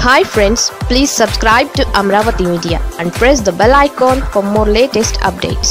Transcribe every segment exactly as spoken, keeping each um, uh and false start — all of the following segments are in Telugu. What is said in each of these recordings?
Hi friends, please subscribe to Amaravathi Media and press the bell icon for more latest updates.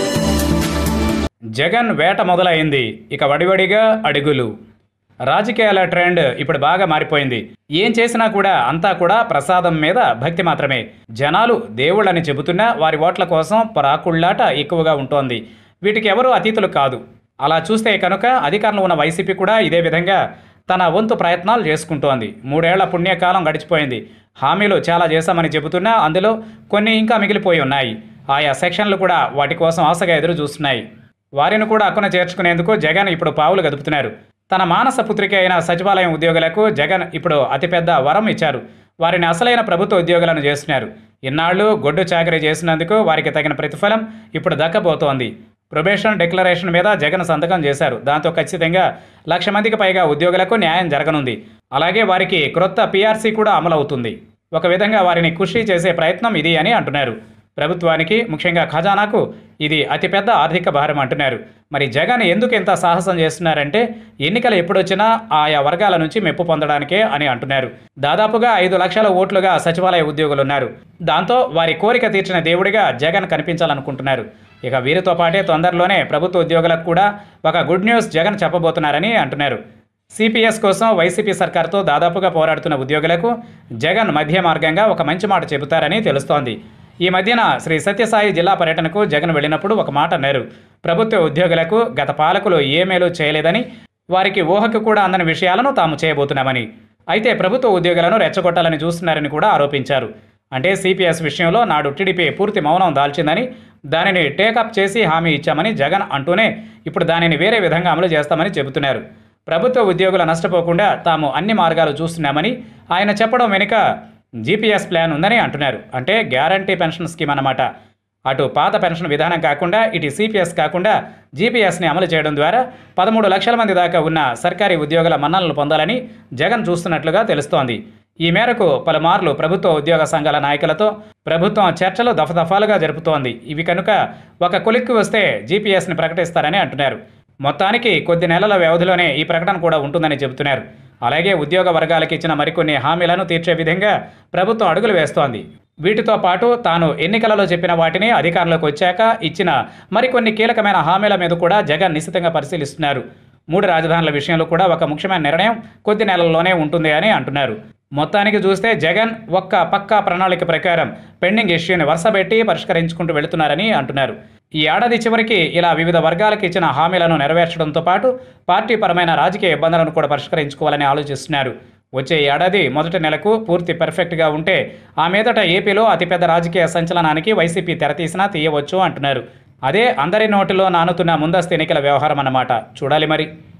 Jagan వేట మొదలైంది. ఇక వడివడిగా అడుగులు. రాజకీయాల ట్రెండ్ ఇప్పుడు బాగా మారిపోయింది. ఏం చేసినా కూడా అంతా కూడా ప్రసాదం మీద భక్తి మాత్రమే. జనాలు దేవుళ్ళని చెబుతున్నా వారి ఓట్ల కోసం పరాకుళ్ళాట ఎక్కువగా ఉంటోంది. వీటికి ఎవరు అతీతులు కాదు. అలా చూస్తే కనుక అధికారంలో ఉన్న వైసీపీ కూడా ఇదే విధంగా తన వంతు ప్రయత్నాలు చేసుకుంటోంది. మూడేళ్ల పుణ్యకాలం గడిచిపోయింది. హామీలు చాలా చేశామని చెబుతున్నా అందులో కొన్ని ఇంకా మిగిలిపోయి ఉన్నాయి. ఆయా సెక్షన్లు కూడా వాటి కోసం ఆశగా ఎదురు చూస్తున్నాయి. వారిని కూడా అక్కున చేర్చుకునేందుకు జగన్ ఇప్పుడు పావులు గదుపుతున్నారు. తన మానస పుత్రిక అయిన సచివాలయం ఉద్యోగులకు జగన్ ఇప్పుడు అతిపెద్ద వరం ఇచ్చారు. వారిని అసలైన ప్రభుత్వ ఉద్యోగులను చేస్తున్నారు. ఇన్నాళ్లు గొడ్డు చాకరీ చేసినందుకు వారికి తగిన ప్రతిఫలం ఇప్పుడు దక్కబోతోంది. ప్రొబేషన్ డిక్లరేషన్ మీద జగన్ సంతకం చేశారు. దాంతో ఖచ్చితంగా లక్ష మందికి పైగా ఉద్యోగులకు న్యాయం జరగనుంది. అలాగే వారికి క్రొత్త పీఆర్సీ కూడా అమలవుతుంది. ఒక విధంగా వారిని ఖుషీ చేసే ప్రయత్నం ఇది అని అంటున్నారు. ప్రభుత్వానికి ముఖ్యంగా ఖజానాకు ఇది అతిపెద్ద ఆర్థిక భారం అంటున్నారు. మరి జగన్ ఎందుకు ఇంత సాహసం చేస్తున్నారంటే ఎన్నికలు ఎప్పుడొచ్చినా ఆయా వర్గాల నుంచి మెప్పు పొందడానికే అని అంటున్నారు. దాదాపుగా ఐదు లక్షల ఓట్లుగా సచివాలయ ఉద్యోగులు ఉన్నారు. దాంతో వారి కోరిక తీర్చిన దేవుడిగా జగన్ కనిపించాలనుకుంటున్నారు. ఇక వీరితో పాటే తొందరలోనే ప్రభుత్వ ఉద్యోగులకు కూడా ఒక గుడ్ న్యూస్ జగన్ చెప్పబోతున్నారని అంటున్నారు. సిపిఎస్ కోసం వైసీపీ సర్కార్తో దాదాపుగా పోరాడుతున్న ఉద్యోగులకు జగన్ మధ్య మార్గంగా ఒక మంచి మాట చెబుతారని తెలుస్తోంది. ఈ మధ్యన శ్రీ సత్యసాయి జిల్లా పర్యటనకు జగన్ వెళ్ళినప్పుడు ఒక మాట అన్నారు. ప్రభుత్వ ఉద్యోగులకు గత పాలకులు ఏ మేలు చేయలేదని, వారికి ఊహకు కూడా అందని విషయాలను తాము చేయబోతున్నామని, అయితే ప్రభుత్వ ఉద్యోగులను రెచ్చగొట్టాలని చూస్తున్నారని కూడా ఆరోపించారు. అంటే సిపిఎస్ విషయంలో నాడు టీడీపీ పూర్తి మౌనం దాల్చిందని, దానిని టేకప్ చేసి హామీ ఇచ్చామని జగన్ అంటూనే ఇప్పుడు దానిని వేరే విధంగా అమలు చేస్తామని చెబుతున్నారు. ప్రభుత్వ ఉద్యోగుల నష్టపోకుండా తాము అన్ని మార్గాలు చూస్తున్నామని ఆయన చెప్పడం వెనుక జీపీఎస్ ప్లాన్ ఉందని అంటున్నారు. అంటే గ్యారంటీ పెన్షన్ స్కీమ్ అన్నమాట. అటు పాత పెన్షన్ విధానం కాకుండా ఇటు సిపిఎస్ కాకుండా జీపీఎస్ని అమలు చేయడం ద్వారా పదమూడు లక్షల మంది దాకా ఉన్న సర్కారీ ఉద్యోగుల మన్ననలు పొందాలని జగన్ చూస్తున్నట్లుగా తెలుస్తోంది. ఈ మేరకు పలుమార్లు ప్రభుత్వ ఉద్యోగ సంఘాల నాయకులతో ప్రభుత్వం చర్చలు దఫదఫాలుగా జరుపుతోంది. ఇవి కనుక ఒక కొలిక్కి వస్తే జీపీఎస్ని ప్రకటిస్తారని అంటున్నారు. మొత్తానికి కొద్ది నెలల వ్యవధిలోనే ఈ ప్రకటన కూడా ఉంటుందని చెబుతున్నారు. అలాగే ఉద్యోగ వర్గాలకు ఇచ్చిన మరికొన్ని హామీలను తీర్చే విధంగా ప్రభుత్వం అడుగులు వేస్తోంది. వీటితో పాటు తాను ఎన్నికలలో చెప్పిన వాటిని అధికారంలోకి వచ్చాక ఇచ్చిన మరికొన్ని కీలకమైన హామీల మీద కూడా జగన్ నిశితంగా పరిశీలిస్తున్నారు. మూడు రాజధానుల విషయంలో కూడా ఒక ముఖ్యమైన నిర్ణయం కొద్ది నెలల్లోనే ఉంటుంది అని అంటున్నారు. మొత్తానికి చూస్తే జగన్ ఒక్క పక్కా ప్రణాళిక ప్రకారం పెండింగ్ ఇష్యూని వరుసపెట్టి పరిష్కరించుకుంటూ వెళుతున్నారని అంటున్నారు. ఈ ఏడాది చివరికి ఇలా వివిధ వర్గాలకు ఇచ్చిన హామీలను నెరవేర్చడంతో పాటు పార్టీ పరమైన రాజకీయ ఇబ్బందులను కూడా పరిష్కరించుకోవాలని ఆలోచిస్తున్నారు. వచ్చే ఏడాది మొదటి నెలకు పూర్తి పర్ఫెక్ట్గా ఉంటే ఆ మీదట ఏపీలో అతిపెద్ద రాజకీయ సంచలనానికి వైసీపీ తెరతీసినా తీయవచ్చు అంటున్నారు. అదే అందరి నోటిలో నానుతున్న ముందస్తు ఎన్నికల వ్యవహారం అన్నమాట. చూడాలి మరి.